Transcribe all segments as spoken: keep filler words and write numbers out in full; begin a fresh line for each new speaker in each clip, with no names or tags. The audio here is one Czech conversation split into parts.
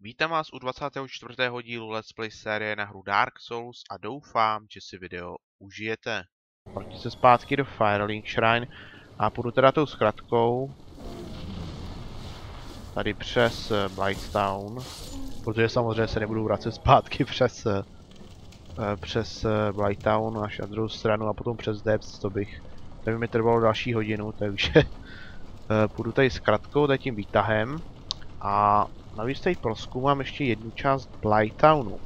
Vítám vás u dvacátého čtvrtého dílu Let's Play série na hru Dark Souls a doufám, že si video užijete. Vrátím se zpátky do Firelink Shrine a půjdu teda tou zkratkou tady přes Blighttown, protože samozřejmě se nebudu vracet zpátky přes přes Blighttown až na druhou stranu a potom přes Depths, to bych, to by mi trvalo další hodinu, takže půjdu tady zkratkou, tady tím výtahem a navíc tady prozkoumám ještě jednu část Blightownu.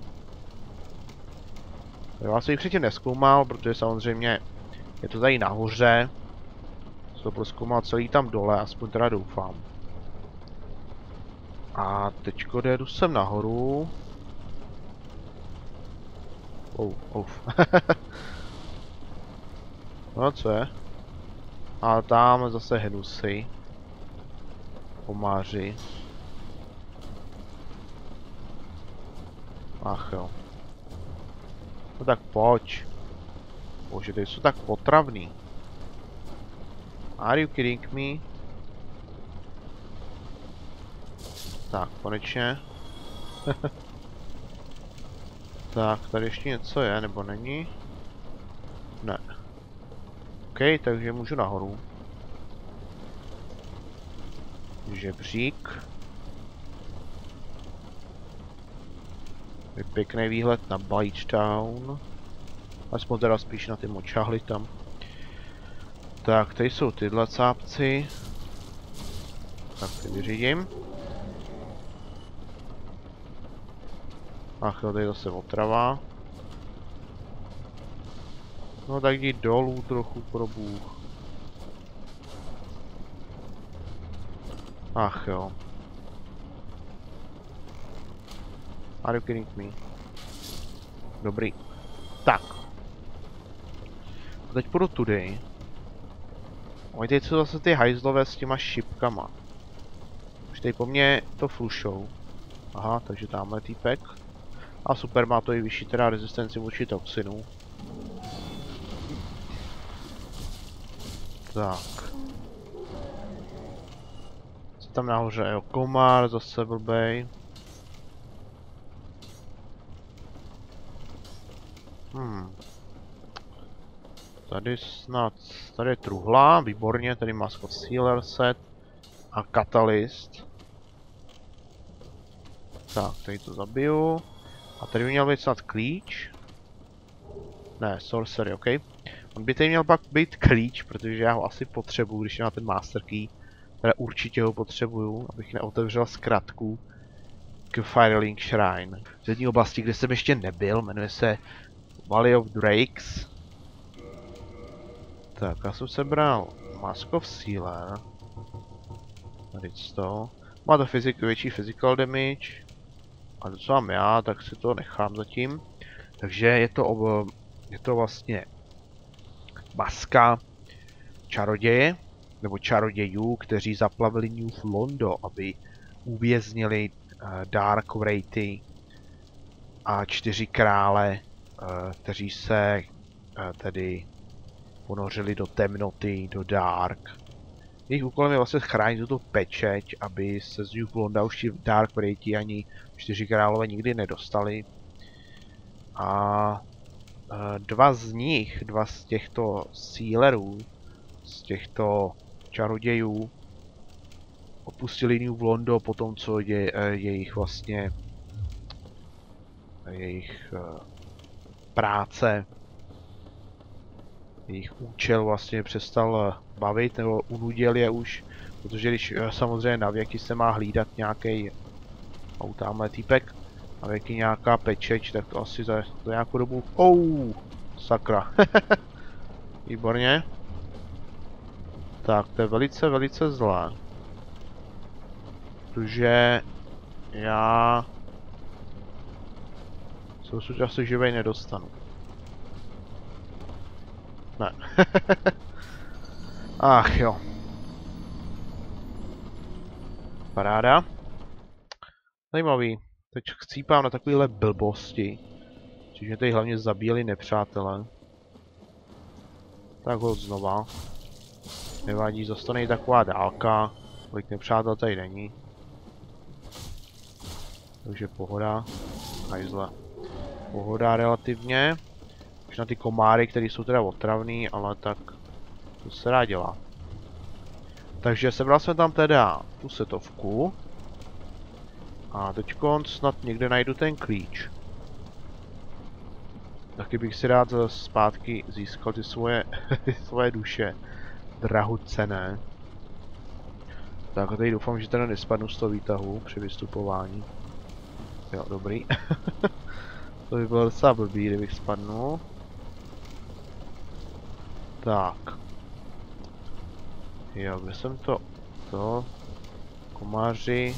Já jsem ji předtím nezkoumal, protože samozřejmě je to tady nahoře. Jsem to prozkoumal celý tam dole, aspoň teda doufám. A teďko jdu sem nahoru. Oh, oh. No co je? A tam zase hnusy. Komáři. Ach jo. No tak pojď. Bože, ty jsou tak potravný. Are you kidding me? Tak, konečně. Tak, tady ještě něco je, nebo není? Ne. OK, takže můžu nahoru. Žebřík. Je pěkný výhled na Blighttown. Aspoň teda spíš na ty močáhly tam. Tak, tady jsou tyhle cápci. Tak ty vyřídím. Ach jo, tady zase otrava. No tak jdi dolů trochu, pro bůh. Ach jo. Are you kidding me? Dobrý. Tak. A teď půjdu tudy. Oj, teď jsou zase ty hajzlové s těma šipkama. Už tady po mně to flušou. Aha, takže tamhle týpek. A super, má to i vyšší teda rezistenci vůči toxinu. Tak. Co tam nahoře? Jo, komár, zase blbej. Hmm. Tady snad, tady je truhla, výborně, tady má Scott Sealer set a Catalyst. Tak, tady to zabiju. A tady by měl být snad klíč. Ne, sorcery, OK. On by tady měl pak být klíč, protože já ho asi potřebuju, když má ten master key. Teda určitě ho potřebuju, abych neotevřel zkratku k Firelink Shrine. Z jedné oblasti, kde jsem ještě nebyl, jmenuje se Valley of Drakes. Tak, já jsem sebral Mask of Sealer. Tady to. Má to fyzik, větší physical damage. A to, co mám já, tak si to nechám zatím. Takže je to, ob, je to vlastně maska čaroděje, nebo čarodějů, kteří zaplavili New Londo, aby uvěznili uh, Dark Wraithy a čtyři krále, uh, kteří se uh, tedy ponořili do temnoty, do Dark. Jejich úkolem je vlastně chránit tuto pečeť, aby se z New Londa už ti Dark Wraithy ani čtyři králové nikdy nedostali. A e, dva z nich, dva z těchto sealerů, z těchto čarodějů, opustili New Londo po tom, co je, e, jejich vlastně jejich e, práce, jejich účel vlastně přestal bavit, nebo unudil je už, protože když samozřejmě na věky se má hlídat nějaký, oh, tamhle týpek, na věky nějaká pečeť, tak to asi za, za nějakou dobu, oh, sakra, výborně. Tak, to je velice, velice zlé, protože já se dosud asi živej nedostanu. Ne. Ach jo. Paráda. Zajímavý. Teď chcípám na takovéhle blbosti. Čiže mě tady hlavně zabíjeli nepřátelé. Tak ho znova. Nevadí, zase to není taková dálka. Kolik nepřátel tady není. Takže pohoda. Hajzle. Pohoda relativně. Už na ty komáry, které jsou teda otravný, ale tak to se dá dělat. Takže sebral jsem tam teda tu setovku. A teďkon snad někde najdu ten klíč. Taky bych si rád zpátky získal ty svoje, ty svoje duše. Drahocenné. Tak a teď doufám, že teda nespadnu z toho výtahu při vystupování. Jo, dobrý. To by bylo docela blbý, kdybych spadnul. Tak. Jo, kde jsem to? To. Komáři.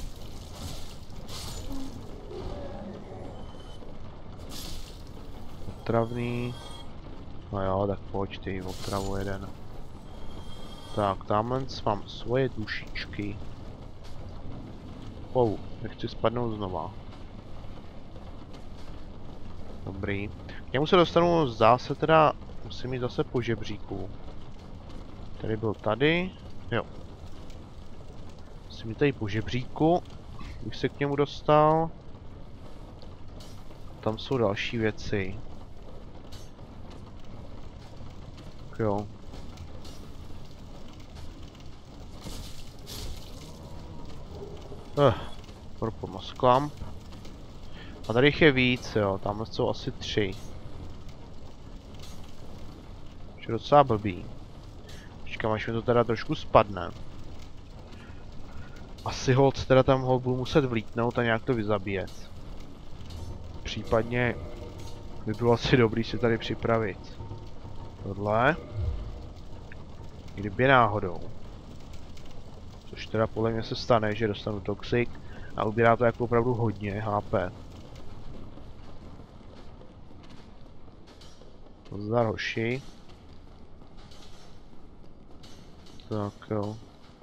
Otravný. No jo, tak pojď ty, otravu jeden. Tak, tamhle mám svoje dušičky. Wow, nechci spadnout znova. Dobrý. K němu se dostanu, zdá se teda, musím jít zase po žebříku. Tady byl tady, jo. Musím jít tady po žebříku, bych se k němu dostal. Tam jsou další věci. Jo. Eh, Purple Clamp. A tady jich je víc, jo, tam jsou asi tři. Už je docela blbý. Počkám, až mi to teda trošku spadne. Asi hold teda tam ho budu muset vlítnout a nějak to vyzabíjet. Případně by bylo asi dobrý si tady připravit tohle. Kdyby náhodou. Což teda podle mě se stane, že dostanu toxik a ubírá to jako opravdu hodně H P. Zdar hoši. Tak jo.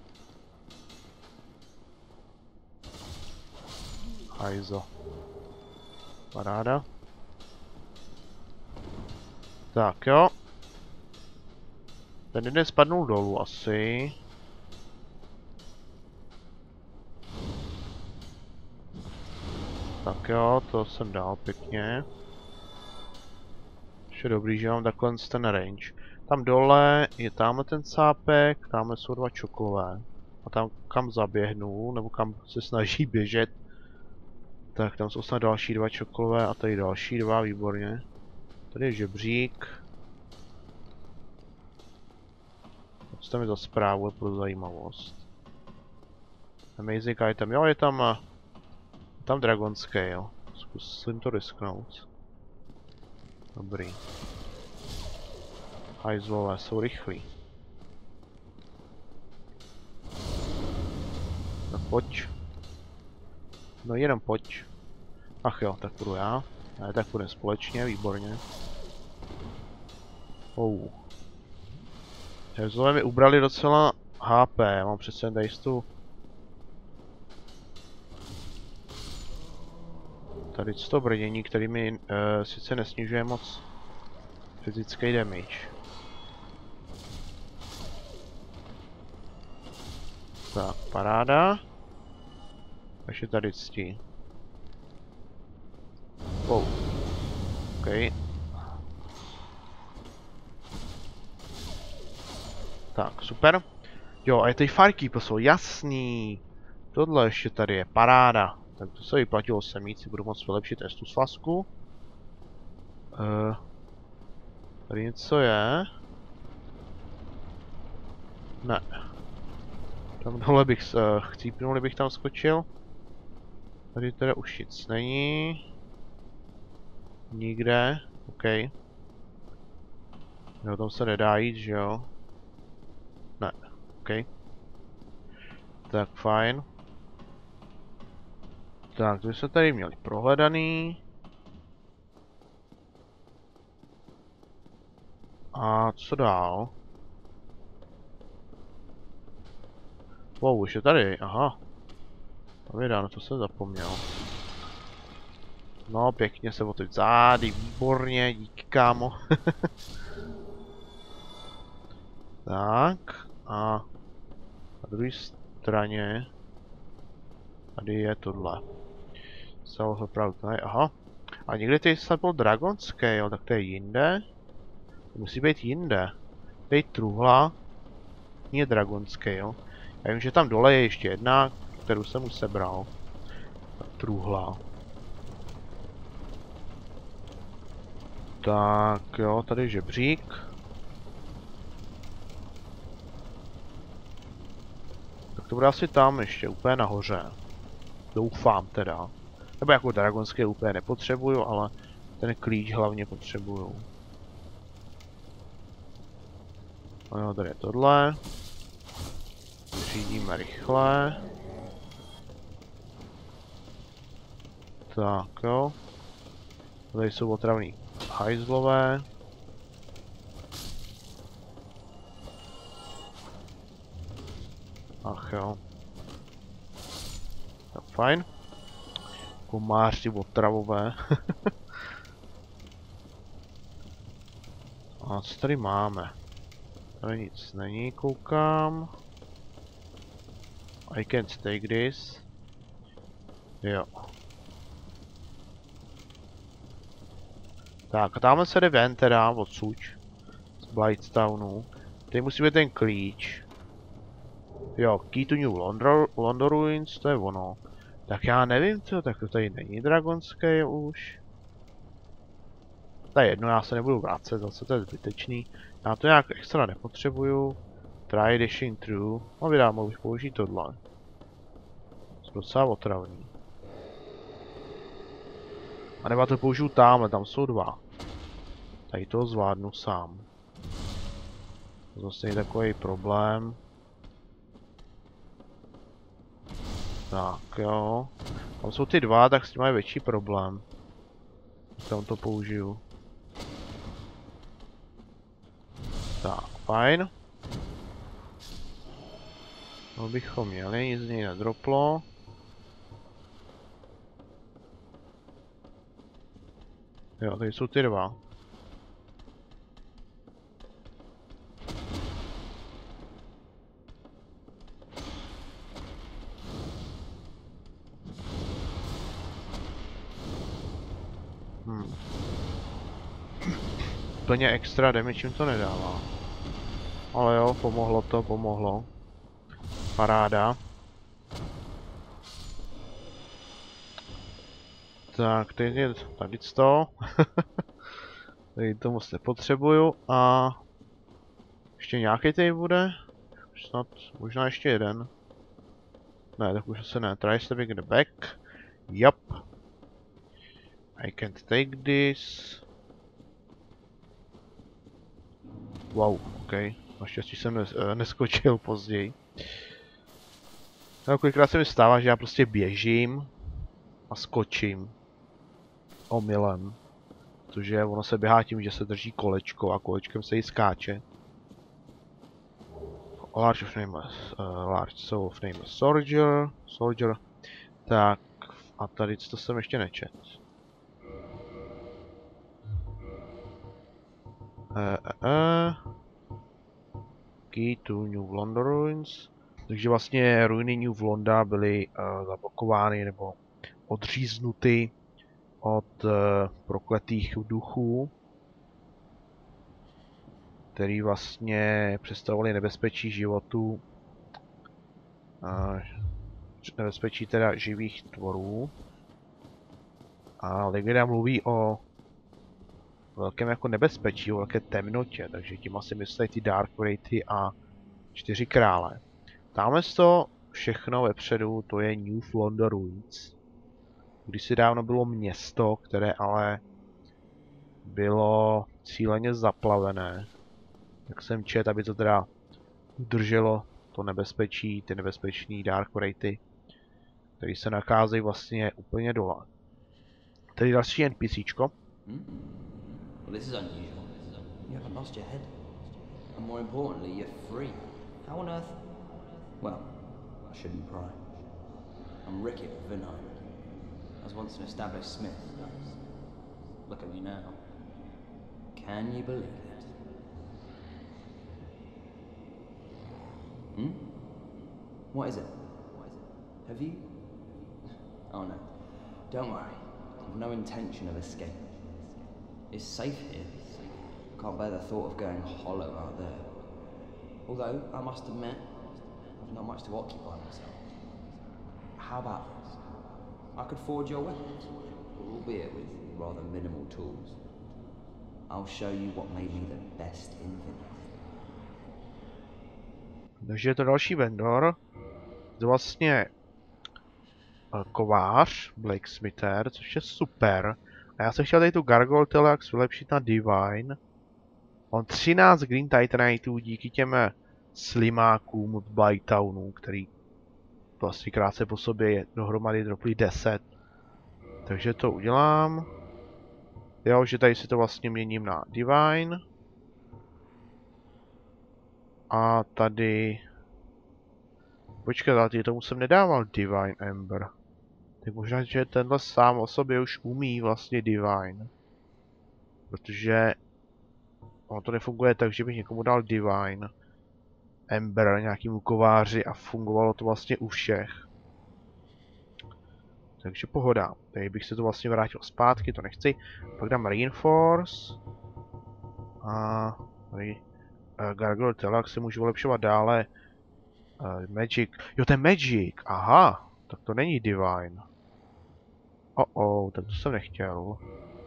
Hajzo. Paráda. Tak jo. Ten jeden spadnul dolů asi. Tak jo, to jsem dal pěkně. Ještě dobrý, že mám takhle ten range. Tam dole je tamhle ten cápek, tamhle jsou dva čoklové. A tam kam zaběhnu, nebo kam se snaží běžet, tak tam jsou snad další dva čoklové a tady další dva, výborně. Tady je žebřík. Co tam je za zprávu pro zajímavost? Amazing item, jo, je tam, je tam dragonský, jo. Zkusím to risknout. Dobrý. Hajzlové jsou rychlí. No pojď. No jenom pojď. Ach jo, tak budu já. Ne, tak budeme společně, výborně. Oh. Hajzlové mi ubrali docela H P, já mám přece tady tu. Tady to brnění, který mi uh, sice nesnižuje moc fyzický damage. Tak, paráda. Takže tady ctí. Wow. OK. Tak, super. Jo, a je tady Firekeeper, jsou jasný. Tohle ještě tady je, paráda. Tak to se vyplatilo se mít, si budu moct vylepšit estu svazku. Uh, tady něco je. Ne. Tam dole bych, uh, chcípnul, kdybych tam skočil. Tady teda už nic není. Nikde, OK. Jo, tam se nedá jít, že jo? Ne, OK. Tak, fajn. Tak, to jsme tady měli prohledaný. A co dál? Wow, už je tady, aha. Povědá, na to jsem zapomněl. No, pěkně se otevřít zády, výborně, díky kámo. Tak, a na druhé straně tady je tohle. South opravdu ne, aha. A někde tady snad byl Dragon Scale, tak to je jinde. To musí být jinde. Tady truhla. Je Dragon Scale. Já vím, že tam dole je ještě jedna, kterou jsem už sebral. Truhla. Tak jo, tady je žebřík. Tak to bude asi tam ještě, úplně nahoře. Doufám teda. Nebo jako dragonské úplně nepotřebuju, ale ten klíč hlavně potřebuju. No tady je tohle. Řídíme rychle. Tak jo. Tady jsou otravný hajzlové. Ach jo. Tak fajn. Komáři otravové. A co tady máme? Tady nic není, koukám. I can't take this. Jo. Tak a tamhle se jde ven teda odsud. Z Blightstownu. Tady musí být ten klíč. Jo, Key to New London, London Ruins, to je ono. Tak já nevím co, tak to tady není dragonské už. To je jedno, já se nebudu vracet, zase to je zbytečný. Já to nějak extra nepotřebuju. Try dashing through. No vydám, mohl bych použít tohle. Jsou docela otravný. A nebo to použiju tamhle, tam jsou dva. Tady to zvládnu sám. To zase je takový problém. Tak jo. Tam jsou ty dva, tak s tím mají větší problém. Tam to použiju. Tak, fajn. No bychom měli, nic z něj nedroplo. Jo, tady jsou ty dva. Hmm. Plně extra damage jim to nedává. Ale jo, pomohlo to, pomohlo. Paráda. Tak, teď je tady to. Tady to moc nepotřebuju a... Ještě nějaký tady bude? Snad, možná ještě jeden. Ne, tak už se ne. Try stepping the back. Yup. I can't take this. Wow, ok. Naštěstí jsem nes neskočil později. No, kolikrát se mi stává, že já prostě běžím a skočím. Omylem. Protože ono se běhá tím, že se drží kolečko a kolečkem se jí skáče. Large of name, uh, large soul of name soldier, soldier. Tak, a tady to jsem ještě nečet. Uh, uh, uh. Key to New London Ruins. Takže vlastně ruiny New Londa byly uh, zablokovány nebo odříznuty od uh, prokletých duchů, který vlastně představovali nebezpečí životu, uh, nebezpečí teda živých tvorů. A legenda mluví o velkém jako nebezpečí, o velké temnotě, takže tím asi myslí ty Dark Wraithy a čtyři krále. Tamhle to všechno vepředu, to je New London Ruins. Kdysi dávno bylo město, které ale bylo cíleně zaplavené. Jak jsem čet, aby to teda udrželo to nebezpečí, ty nebezpečný Dark Wraithy, které se nacházejí vlastně úplně dole. Tady další NPCčko.
Hmm? Well, this is unusual. You haven't lost your head. And more importantly, you're free. How on earth? Well, I shouldn't pry. I'm Rickett of Vinheim. I was once an established smith. Look at me now. Can you believe it? Hmm? What is it? Have you? Oh no. Don't worry. I've no intention of escape. It's safe here. Can't bear the thought of going hollow out there. Although, I must admit, I've not much to occupy myself. How about this? I could forge your weapons, albeit with rather minimal tools. I'll show you what made me the best in Vinland.
Takže je to další vendor. To vlastně uh, kovář, blacksmither, což je super. A já jsem chtěl tady tu Gargoyle Teleax vylepšit na Divine. On třináct Green Titaniteů díky těm slimákům v Blightownu, který vlastně krátce po sobě je dohromady droply deset. Takže to udělám. Jo, že tady si to vlastně měním na Divine. A tady... Počkat, ale tomu jsem nedával Divine Ember. Tak možná, že tenhle sám o sobě už umí vlastně Divine. Protože... ono to nefunguje tak, že bych někomu dal Divine Ember nějakému kováři a fungovalo to vlastně u všech. Takže pohoda. Tady bych se to vlastně vrátil zpátky, to nechci. Pak dám Reinforce. A tady uh, Gargoyle Teleax se můžu vylepšovat dále. Uh, Magic. Jo, to je Magic. Aha. Tak to není Divine. Oh, oh, tak to jsem nechtěl.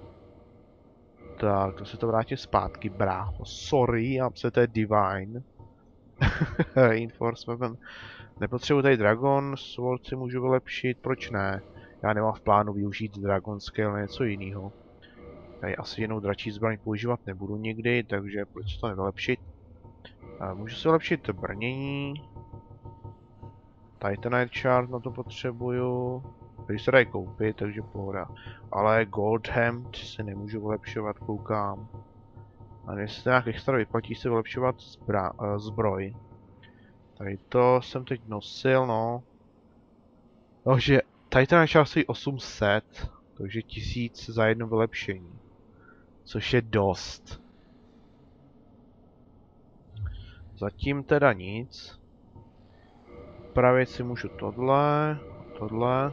Tak, to se to vrátím zpátky, brácho. Sorry, já se to je Divine. Reinforcement. Nepotřebuji tady Dragon, Sword si můžu vylepšit, proč ne? Já nemám v plánu využít Dragon Scale na něco jiného. Tady asi jinou dračí zbraň používat nebudu nikdy, takže proč to nevylepšit? A můžu si vylepšit brnění. Titanite Shard na to potřebuju. Tady se dají koupit, takže pohoda. Ale Gold Hand si nemůžu vylepšovat, koukám. A jestli se nějak extra vyplatí si vylepšovat zbra uh, zbroj. Tady to jsem teď nosil, no. Takže Titanite Shard stojí osm set, takže tisíc za jedno vylepšení. Což je dost. Zatím teda nic. Upravit si můžu tohle, tohle.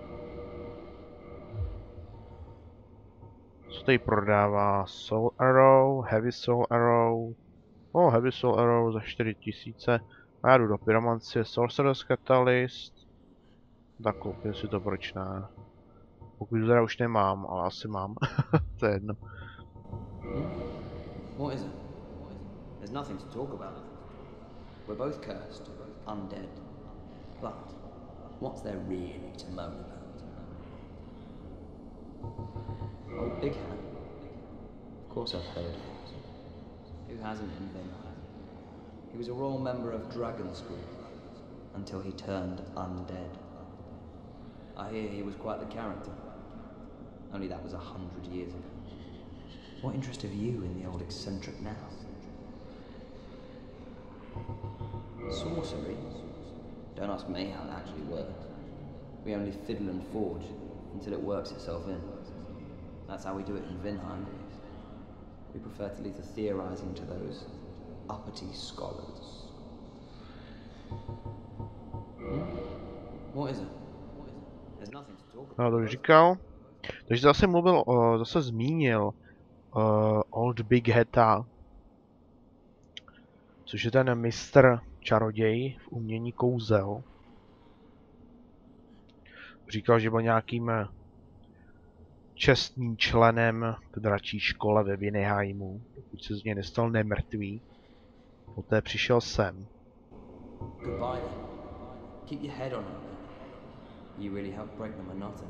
Co tady prodává? Soul Arrow, Heavy Soul Arrow. Oh, Heavy Soul Arrow za čtyři tisíce. A já jdu do Pyromancie, Sorcerer's Catalyst. Tak koupím si to, proč ne. Pokud to teda už nemám, ale asi mám. To je jedno.
What is it? There's nothing to talk about. We're both cursed, undead. But what's there really to moan about? Oh, Big Hand. Of course I've heard of it. Who hasn't in Vinland? He was a royal member of Dragon School until he turned undead. I hear he was quite the character. Only that was a hundred years ago. What interest have you in the old eccentric now? Sorcery? Don't ask me how it actually works. We only fiddle and forge until it works itself in. That's how we do it in Vinheim. We prefer to leave the theorizing to those uppity scholars. Hmm? What is it? There's nothing to talk about.
No, to už říkal. Takže zase mluvil, uh, zase zmínil uh, Old Big Heta. Což je ten mistr čaroděj v umění kouzel. Říkal, že byl nějakým čestným členem v dračí škole ve Vinheimu, pokud se z něj nestal nemrtvý. Poté přišel sem.
Goodbye then. Keep your head on it. You really help break the monotony.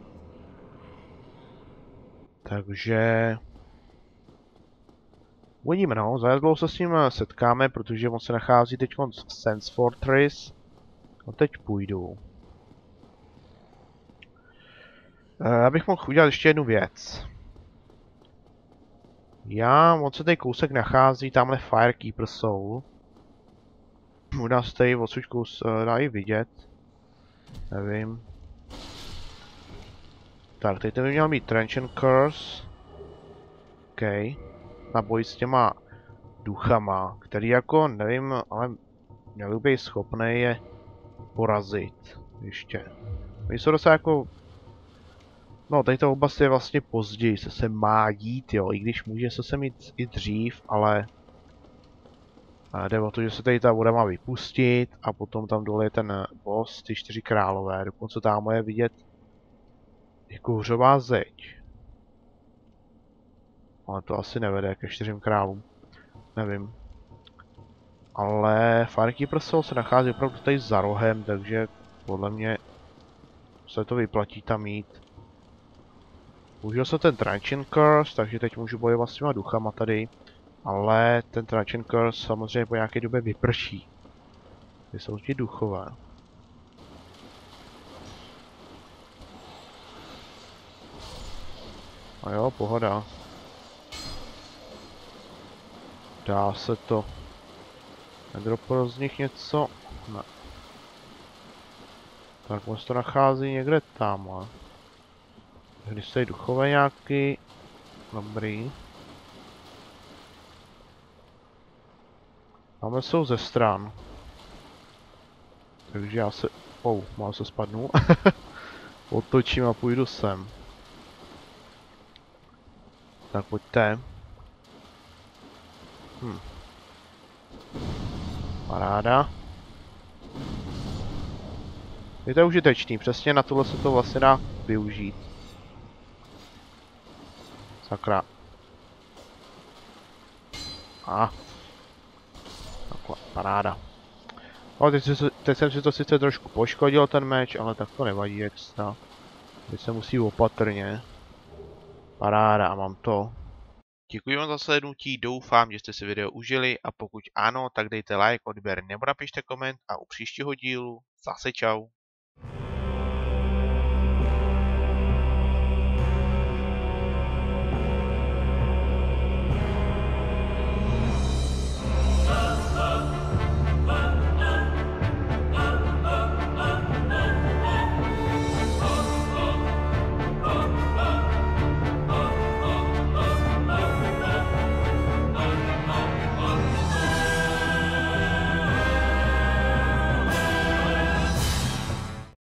Takže... uvidíme, no, zajedlou se s ním setkáme, protože on se nachází teď v Sense Fortress. A teď půjdu. Já bych mohl udělat ještě jednu věc. Já, on se tady kousek nachází, tamhle Firekeeper Soul. U nás tady odsud kus dá i vidět. Nevím. Tak, teď by měl mít Trenchant Curse. OK. Na boj s těma duchama, který jako, nevím, ale měl by být schopný je porazit. Ještě. Oni jsou docela jako No, tady ta oblast je vlastně později, se se má dít, jo, i když může se sem jít i dřív, ale a jde o to, že se tady ta voda má vypustit a potom tam dole je ten boss, ty čtyři králové, dokonce tam je vidět je kouřová zeď. Ale to asi nevede ke čtyřem králům, nevím. Ale Firekeeper Soul se nachází opravdu tady za rohem, takže podle mě se to vyplatí tam mít. Užil se ten Truncheon Curse, takže teď můžu bojovat s těma duchama tady. Ale ten Truncheon Curse samozřejmě po nějaké době vyprší. Ty jsou ti duchové. A jo, pohoda. Dá se to. Nedroplo z nich něco? Ne. Tak on se to nachází někde tam, ale. Když jsou duchové nějaký. Dobrý. Máme jsou ze stran. Takže já se... Oh, mám se spadnout. Otočím a půjdu sem. Tak pojďte. Hm. Paráda. Je to užitečný, přesně na tohle se to vlastně dá využít. Sakra. A. Takhle, paráda. No, teď, si, teď jsem si to sice trošku poškodil ten meč, ale tak to nevadí extra. Teď se musí opatrně. Paráda, mám to. Děkuji vám za slednutí, doufám, že jste si video užili a pokud ano, tak dejte like, odběr nebo napište koment a u příštího dílu zase čau.